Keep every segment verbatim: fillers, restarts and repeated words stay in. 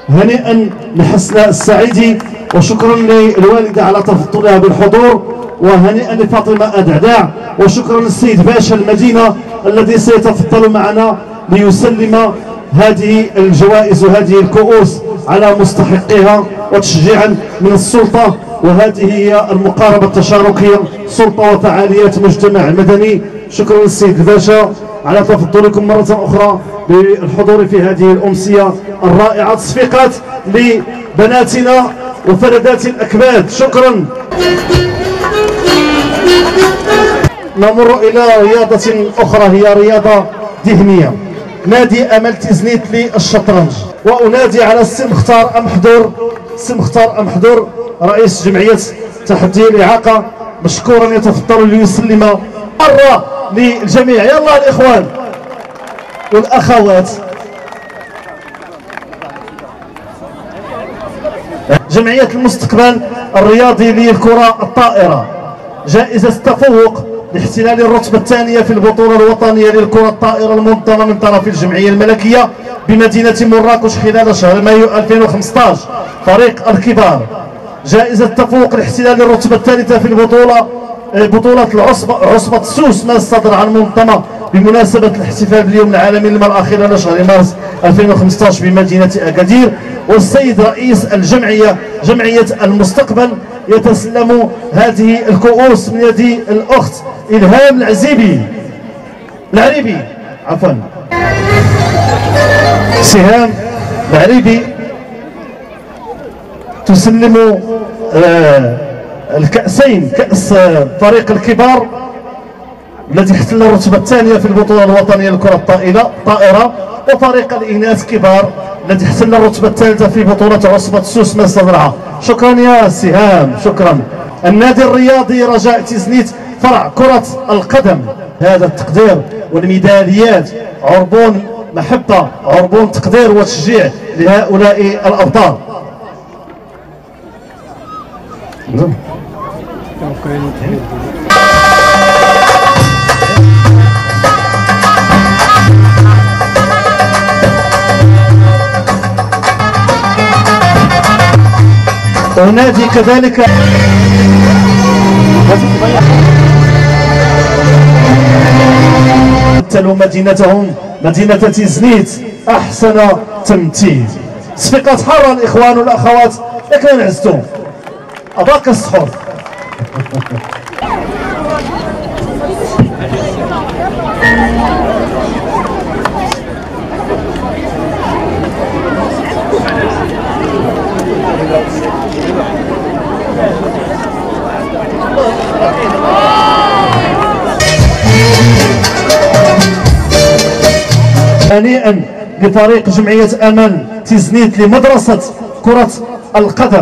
هنيئا لحسناء السعيدي، وشكرا للوالدة على تفضلها بالحضور، وهنيئا لفاطمة أدعداع، وشكرا للسيد باشا المدينة الذي سيتفضل معنا ليسلم هذه الجوائز وهذه الكؤوس على مستحقيها، وتشجيعا من السلطة. وهذه هي المقاربة التشاركية، سلطة وفعاليات مجتمع مدني. شكرا للسيد باشا على تفضلكم مرة أخرى بالحضور في هذه الأمسية الرائعة. تصفيقات لبناتنا وفردات الأكباد. شكرا. نمر إلى رياضة أخرى، هي رياضة ذهنية. نادي أمل تزنيت للشطرنج، وأنادي على السي مختار أمحدور. السي مختار أمحدور رئيس جمعية تحدي الإعاقة مشكورا يتفضل ليسلم مرة للجميع. يلا الإخوان والأخوات. جمعية المستقبل الرياضي للكرة الطائرة، جائزة تفوق لاحتلال الرتبة الثانية في البطولة الوطنية للكرة الطائرة المنظمة من طرف الجمعية الملكية بمدينة مراكش خلال شهر مايو ألفين وخمسة عشر. فريق الكبار، جائزة تفوق لاحتلال الرتبة الثالثة في البطولة بطولة العصبة عصبة سوس ما الصدر المنظمة بمناسبة الاحتفال باليوم العالمي للمرأة خلال شهر مارس ألفين وخمسة عشر بمدينة أكادير. والسيد رئيس الجمعية جمعية المستقبل يتسلم هذه الكؤوس من يد الأخت إلهام العزيبي العريبي عفوا سهام العريبي تسلم آه الكأسين، كأس فريق الكبار الذي احتل الرتبة الثانية في البطولة الوطنية للكرة الطائرة، وفريق الإناث كبار الذي احتل الرتبة الثالثة في بطولة عصبة سوس ما الصدرعة. شكرا يا سهام، شكرا. النادي الرياضي رجاء تزنيت فرع كرة القدم، هذا التقدير والميداليات عربون محبة، عربون تقدير وتشجيع لهؤلاء الأبطال. ونادي كذلك مثلوا مدينتهم مدينة تزنيت أحسن تمثيل. تصفيقات حارة الإخوان والأخوات، لكن نعزتو أباك السحور. هنيئا لفريق جمعية أمل تزنيت لمدرسة كرة القدم.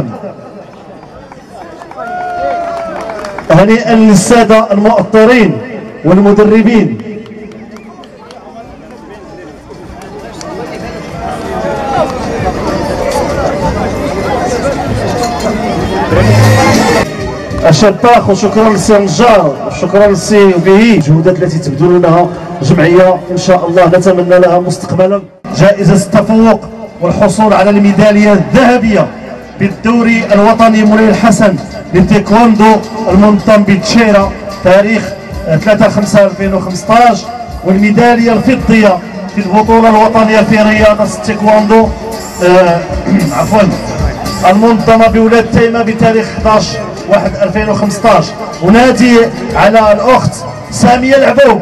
هنيئا للسادة المؤطرين والمدربين. الشباخ، وشكرا للسي نجار، وشكرا للسي بهي. الجهودات التي تبذلونها جمعية إن شاء الله نتمنى لها مستقبلا. جائزة التفوق والحصول على الميدالية الذهبية بالدوري الوطني مولاي الحسن للتايكوندو المنظم بتشيرا تاريخ ثلاثة خمسة ألفين وخمسة عشر، والميدالية الفضية في البطولة الوطنية في رياضة التايكوندو آه عفوا المنظمة بولاد تيمة بتاريخ أحد عشر واحد ألفين وخمسة عشر. ونادي على الأخت سامية العبوب.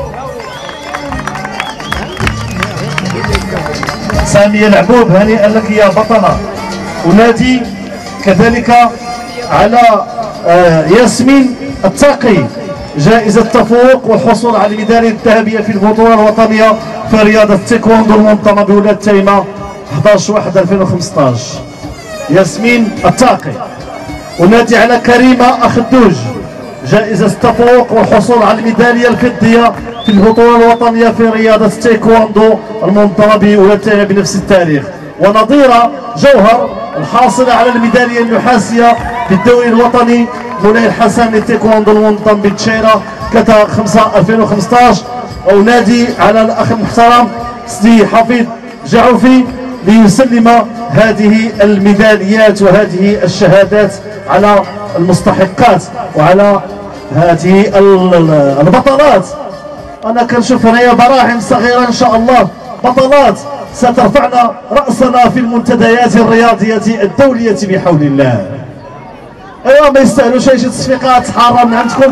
سامية العبوب هنيئا لك يا بطلة. ونادي كذلك على آه ياسمين التاقي، جائزة التفوق والحصول على الميدالية الذهبية في البطولة الوطنية في رياضة التايكوندو المنظمة بولاد تيمة أحد عشر واحد ألفين وخمسة عشر. ياسمين التاقي. ونادي على كريمة أخدوج، جائزة التفوق والحصول على الميدالية الفضية في البطولة الوطنية في رياضة التايكوندو المنظمة بولاد تيمة بنفس التاريخ. ونظيرة جوهر الحاصلة على الميدالية النحاسية في الدوري الوطني مولاي الحسن للتايكوندو المنظم بتشيرا ثلاثة خمسة ألفين وخمسة عشر. ونادي على الأخ المحترم سيدي حفيظ جعوفي ليسلم هذه الميداليات وهذه الشهادات على المستحقات وعلى هذه البطلات. أنا كنشوف هنايا براعم صغيرة إن شاء الله، بطلات سترفعنا رأسنا في المنتديات الرياضية الدولية بحول الله. ايوا ما يستاهلوش شي تصفيقات حاره من عندكم.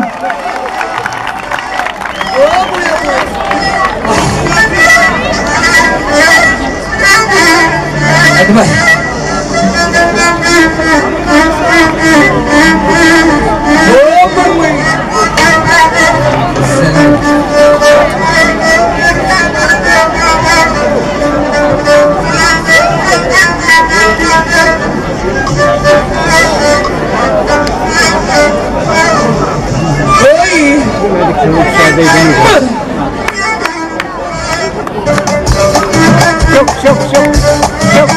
شوف شوف شوف شوف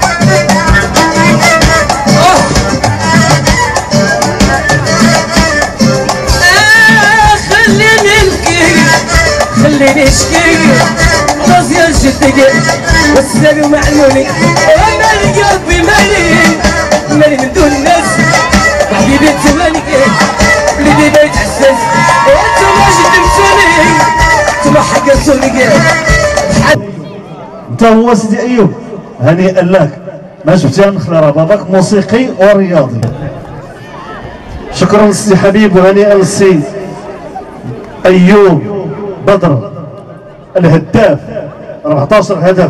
خليني نبكي خليني نشكي راسي جدي والسلام معلولي وانا قلبي مالي مالي من دون الناس حبيبي انت مالك بلدي بيت حساس انتما جدمتوني انتما حقرتوني. انت هو سيدي ايوب هنيئا لك، ما شفتي نخلى راه باباك موسيقي ورياضي. شكرا للسي حبيب وهنيئا للسي ايوب بدر الهداف أربعطاش هدف.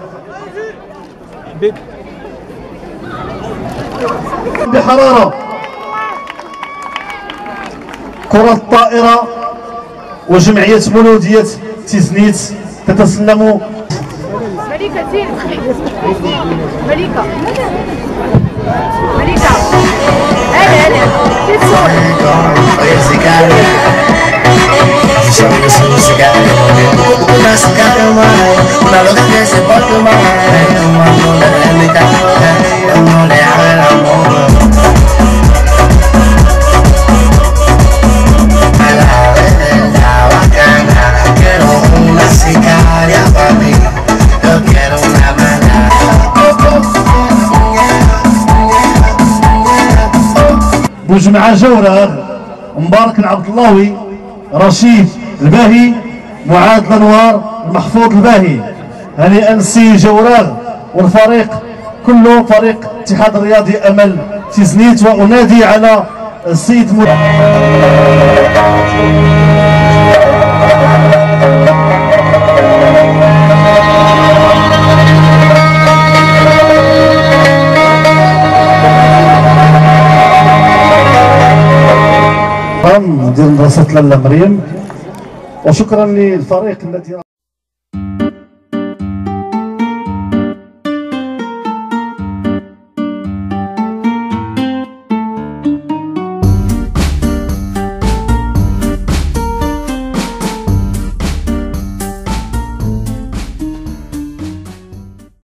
بحراره كرة الطائرة وجمعية مولودية تيزنيت تتسلم. مليكة سير مليكة مليكة هلا هلا في بوجمعة جورة مبارك العبد اللهوي رشيد الباهي معاذ الانوار المحفوظ الباهي. هنيئا السي جوراغ والفريق كله فريق الاتحاد الرياضي امل تيزنيت. وانادي على السيد م... ديال مدرسة لاله مريم. وشكرا للفريق الذي